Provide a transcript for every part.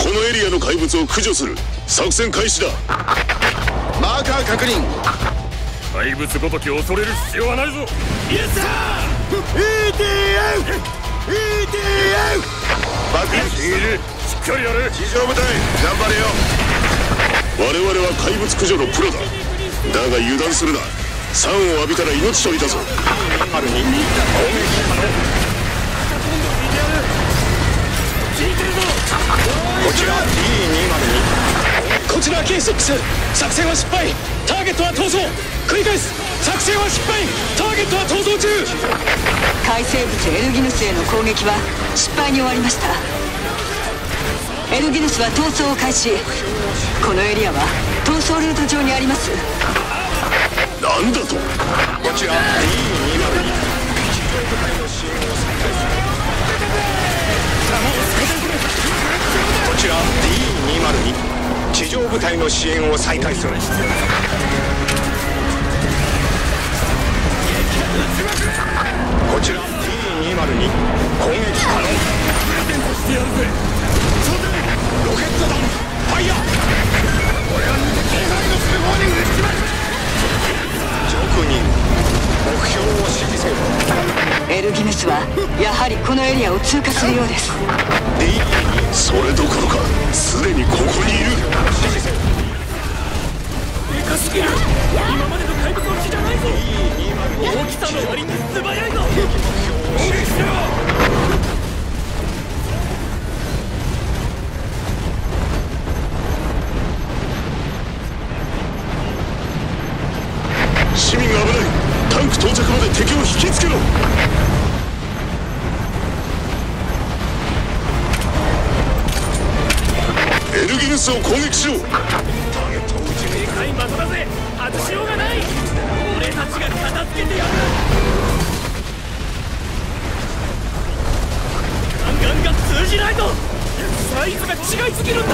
このエリアの怪物を駆除する。作戦開始だ。マーカー確認。 怪物ごとき恐れる必要はないぞ。イエスサー EDF 爆撃いる。しっかりやれ。 地上部隊頑張れよ。我々は怪物駆除のプロだ。だが油断するな。酸を浴びたら命取りだぞ。 春に攻撃可能。 こちら D202。 こちら K6。 作戦は失敗。ターゲットは逃走。繰り返す。作戦は失敗。ターゲットは逃走中。 海生物エルギヌスへの攻撃は失敗に終わりました。エルギヌスは逃走を開始。このエリアは逃走ルート上にあります。 なんだと。こちら D202。 こちら D202。 地上部隊の支援を再開する。こちら D202。 攻撃可能。ロケット弾ファイヤー。俺は警戒のスモーニングします。上空に目標を指示せよ。 エルギヌスはやはりこのエリアを通過するようです。 D202。 それどころかすでにここにいる。 でかすぎる。今までの怪物の木じゃないぞ。大きさの割に素早いぞ。攻撃しろ。 市民が危ない。タンク到着まで敵を引きつけろ。エルギヌスを攻撃しろ。ターゲットを撃ち抜いた。 でかい的だぜ。外しようがない。俺たちが片付けてやる。ガンガンが通じないと。サイズが違いすぎるんだ。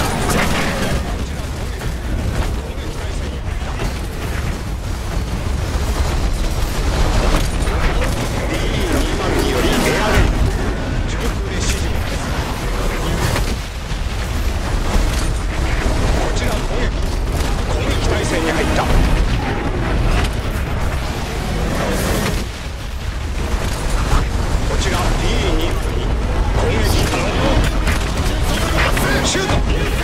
シュート。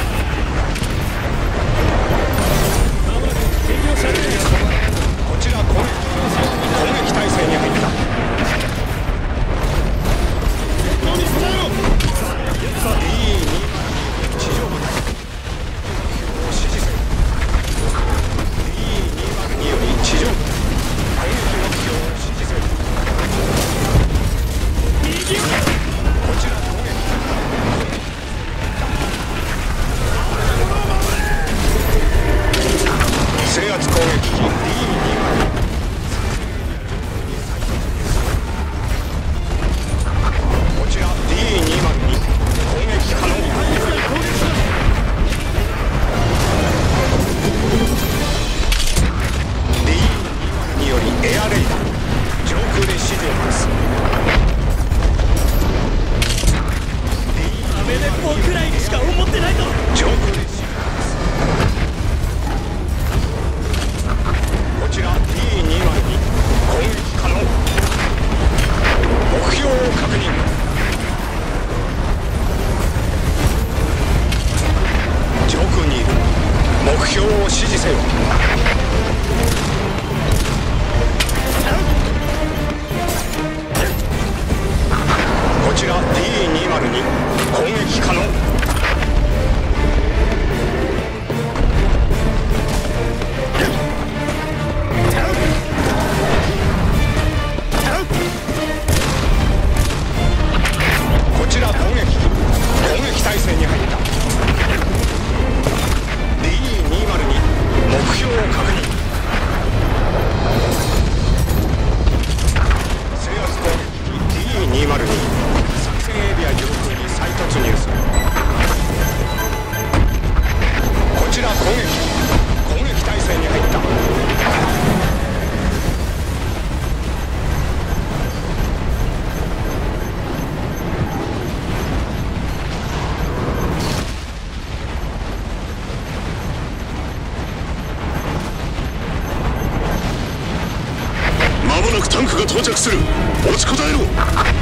くタンクが到着する。持ちこたえろ。要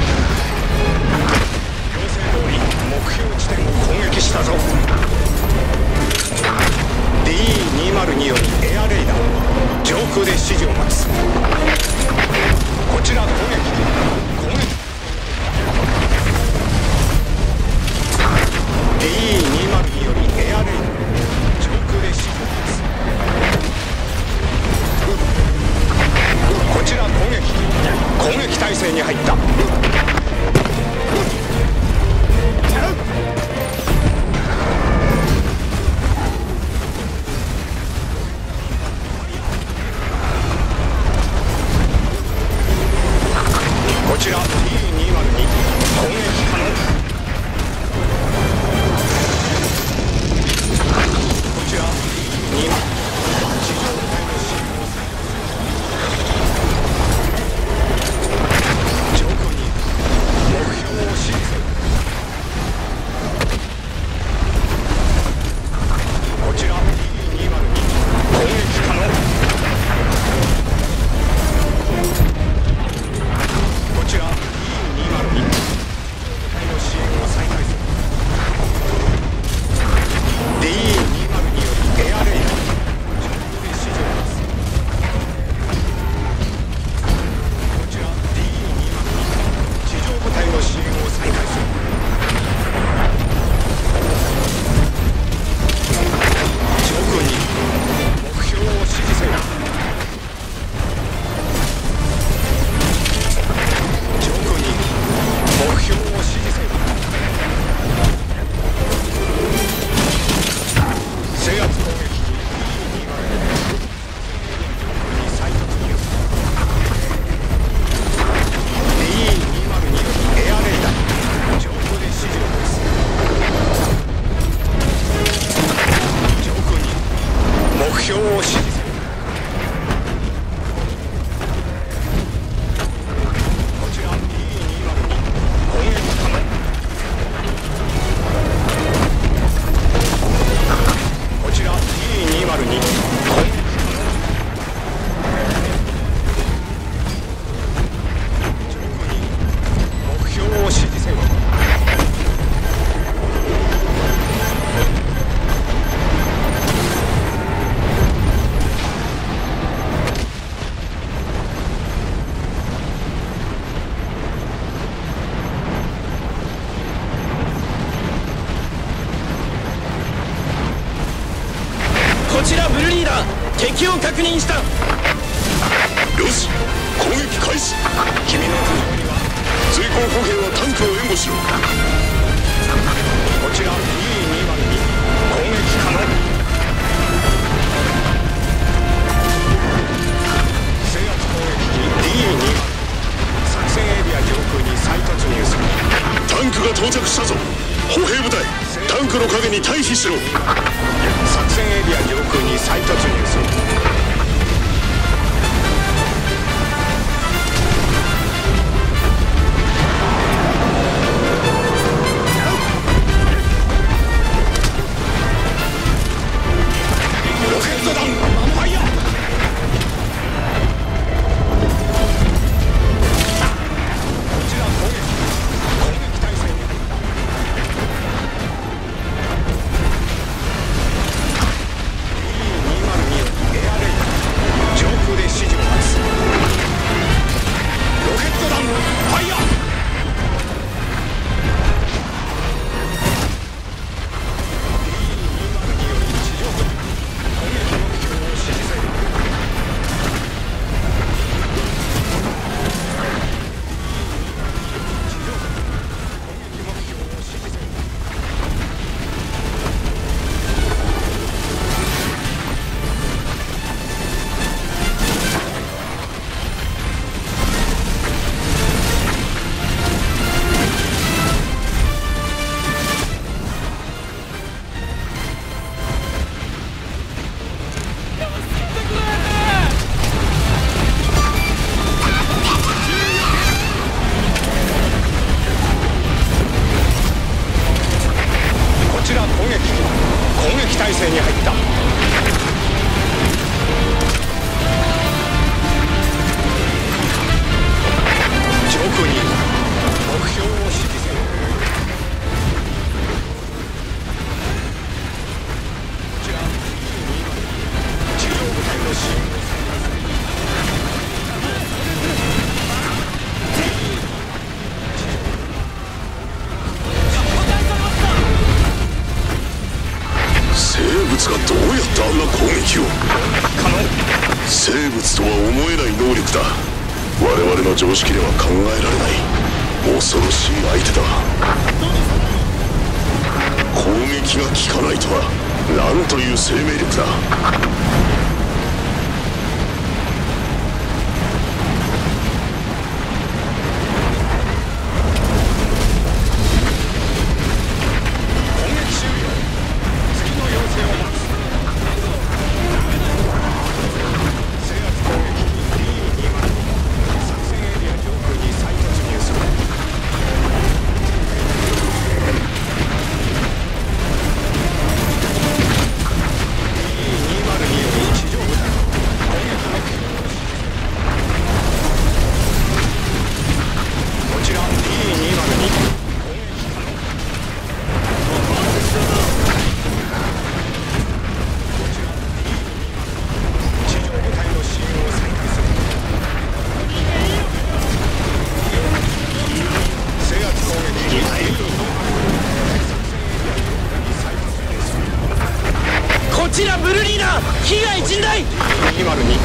請通り目標地点を攻撃したぞ。 DE202 よりエアレイダー上空で指示を待つ。こちら攻撃 DE202 よりエアレイダー上空で指示を待つ。こちら攻撃態勢に入った。こちら T202 攻撃可能。こちら T202 地上部隊の進行上空に目標を指示せよ。こちら T202 攻撃可能。こちら E202 部隊の支援を再開する。 D202 よりエアレイダー上空で指示を出す。こちら D202 地上部隊の支援を再開する。上空に目標を指示せよ。目標を指示せよ。制圧攻撃機 E202 に再突入。 D202 よりエアレイダー上空で指示を出す。上空に目標を指示せよ。こちら D202 攻撃可能。こちら T202 攻撃可能。上空に目標を指示せよ。 こちらブルリーダー、敵を確認した。 よし、攻撃開始。君の頭上には追行歩兵はタンクを援護しろ。こちら E202 攻撃可能。制圧攻撃機 D202 作戦エリア上空に再突入する。タンクが到着したぞ。歩兵部隊、タンクの陰に退避しろ。作戦エリア上空に再突入する。ロケット弾ファイヤー。こちら攻撃態勢に入った。E202 エ常識では考えられない恐ろしい相手だ。攻撃が効かないとはなんという生命力だ。 こちらブルリーナ、被害甚大。 202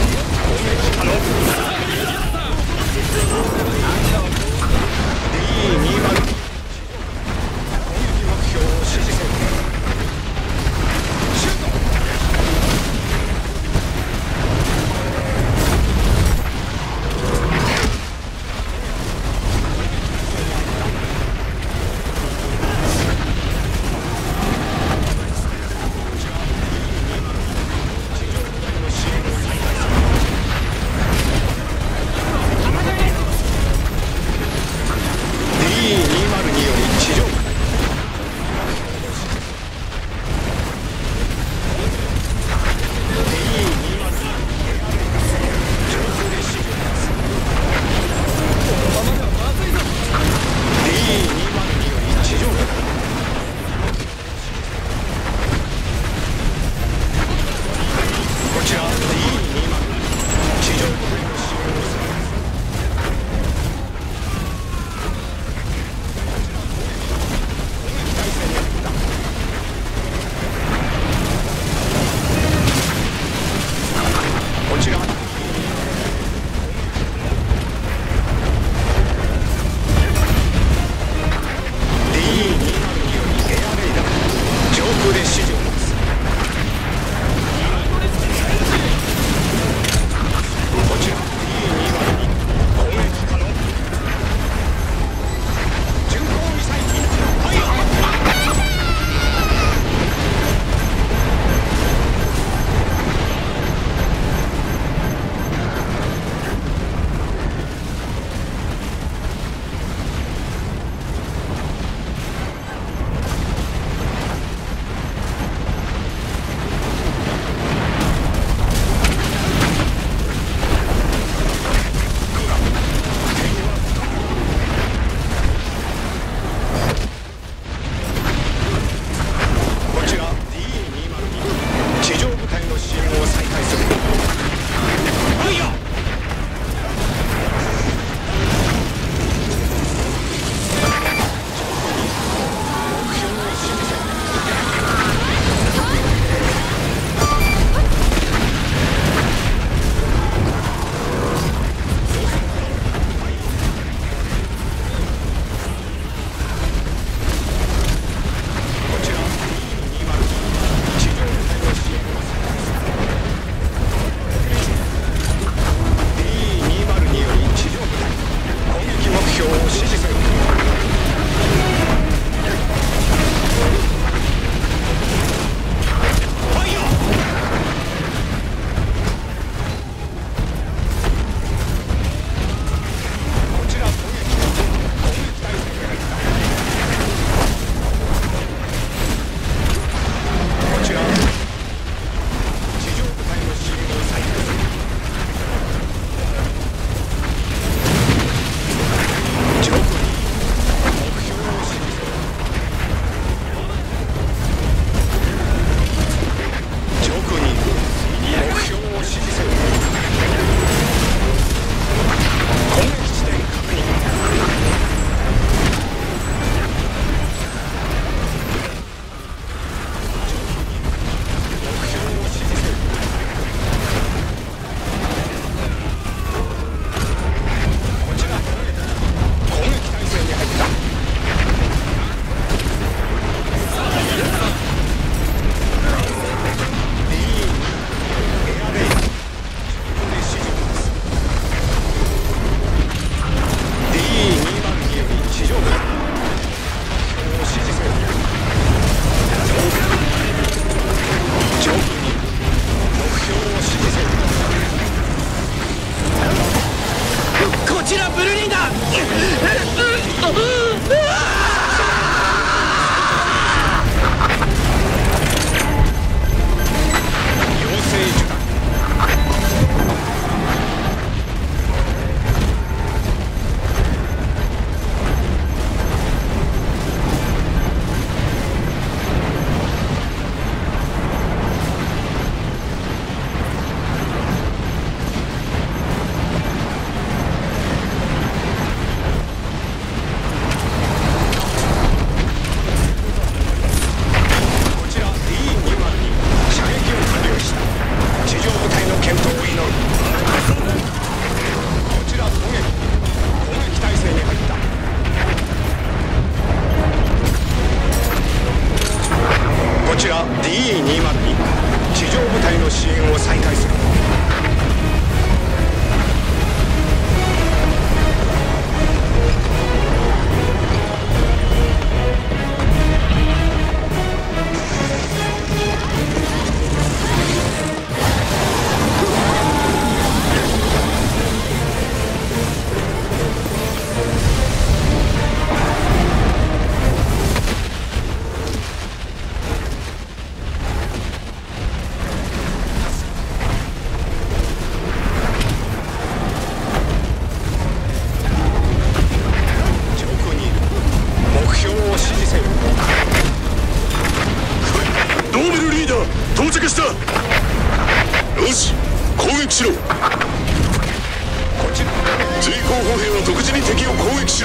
敵を攻撃しろ。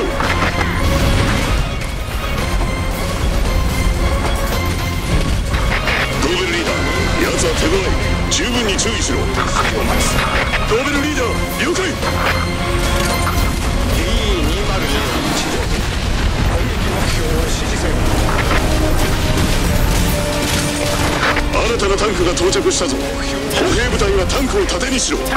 ドーベルリーダー、奴は手強い。十分に注意しろ。ドーベルリーダー、了解。 D202 地上で攻撃目標を指示せよ。新たなタンクが到着したぞ。歩兵部隊はタンクを盾にしろ。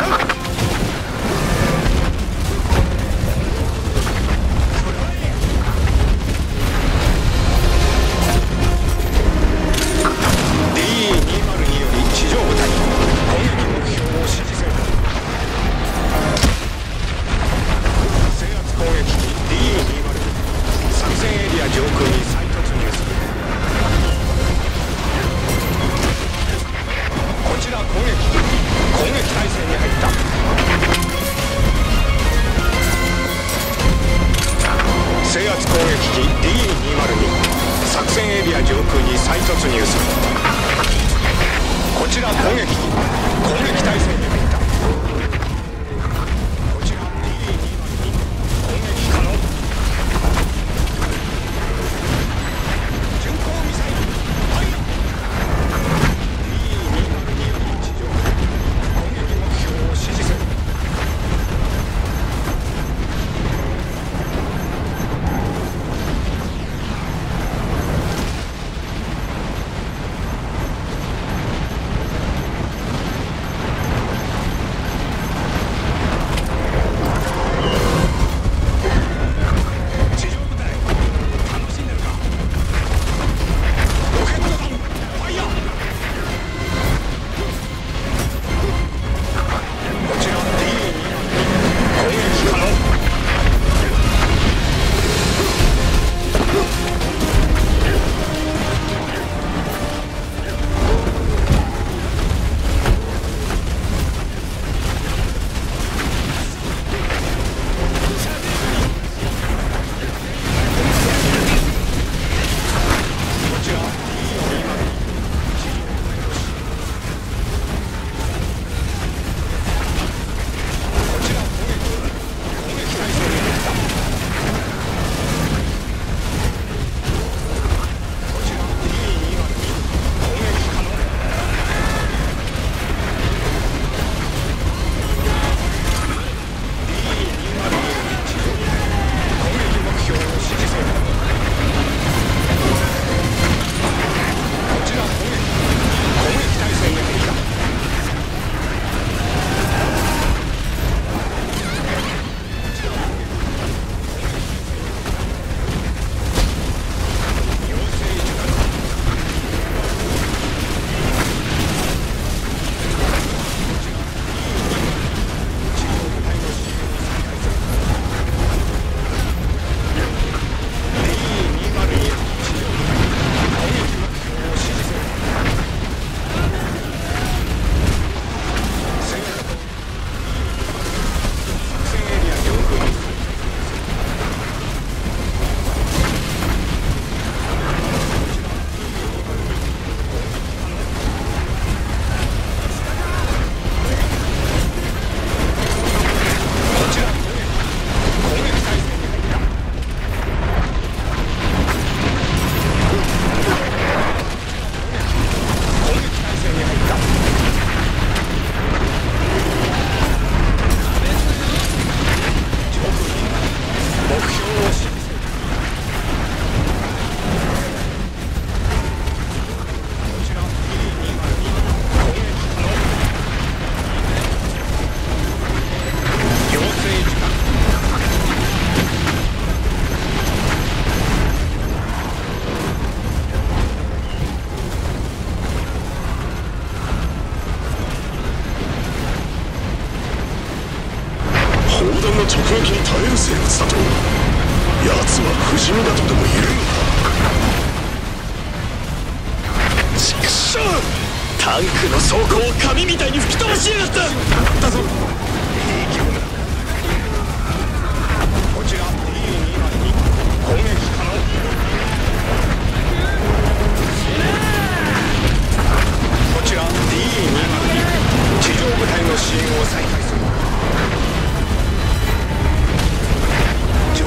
直撃に耐える生物だと。奴は不死身だとでも言えるのか。畜生！タンクの装甲を紙みたいに吹き飛ばしやがった。だぞ。いい気分だ。こちら D202 攻撃可能。こちら D202 地上部隊の支援を再開する。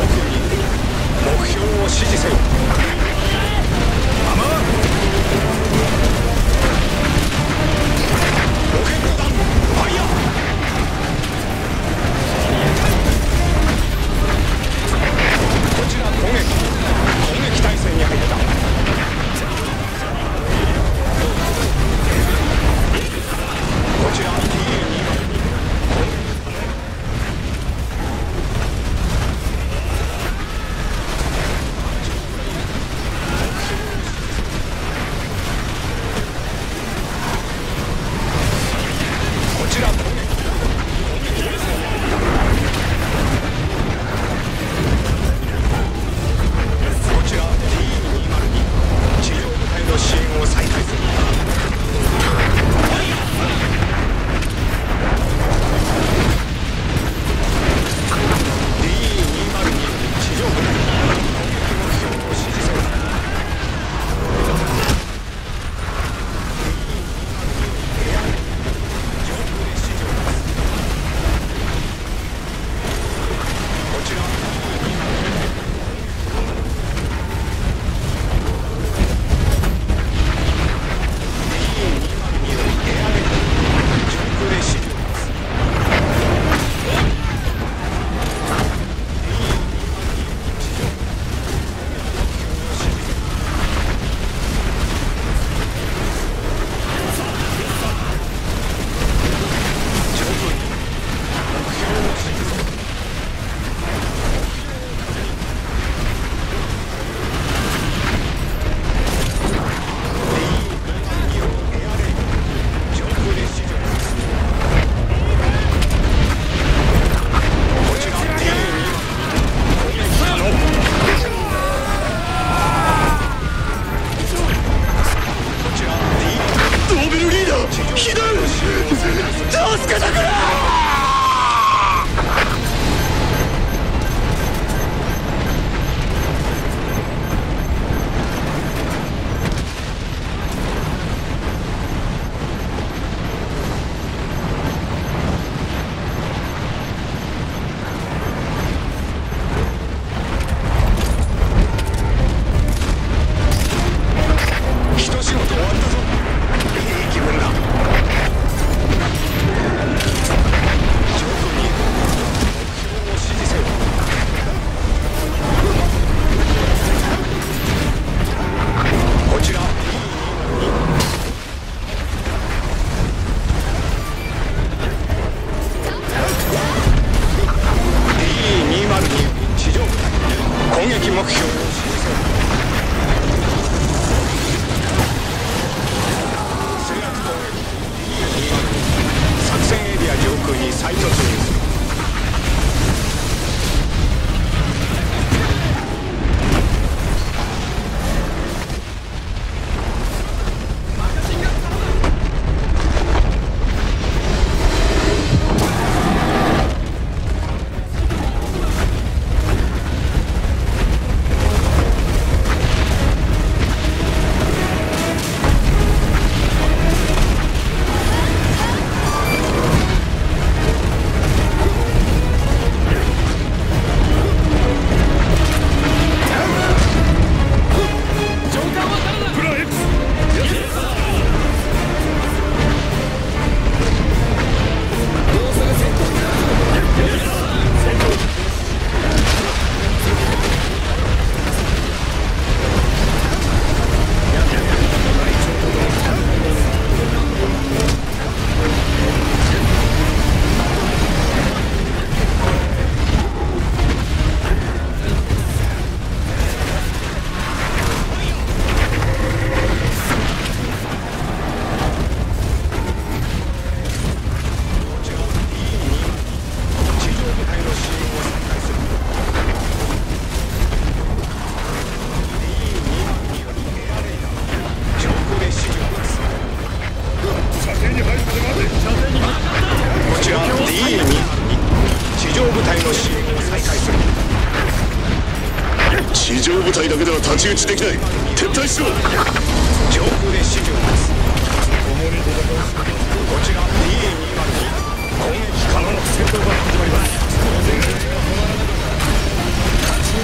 上部隊だけでは太刀打ちできない。撤退しろ。 上空で指示を待つ。共に戦う。こちら DA202 攻撃可能。戦闘が始まります。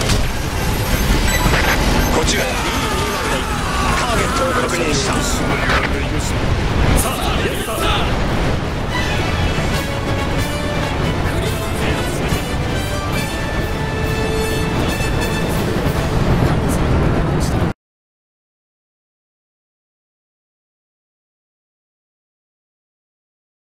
こちら DA202 ターゲットを確認した。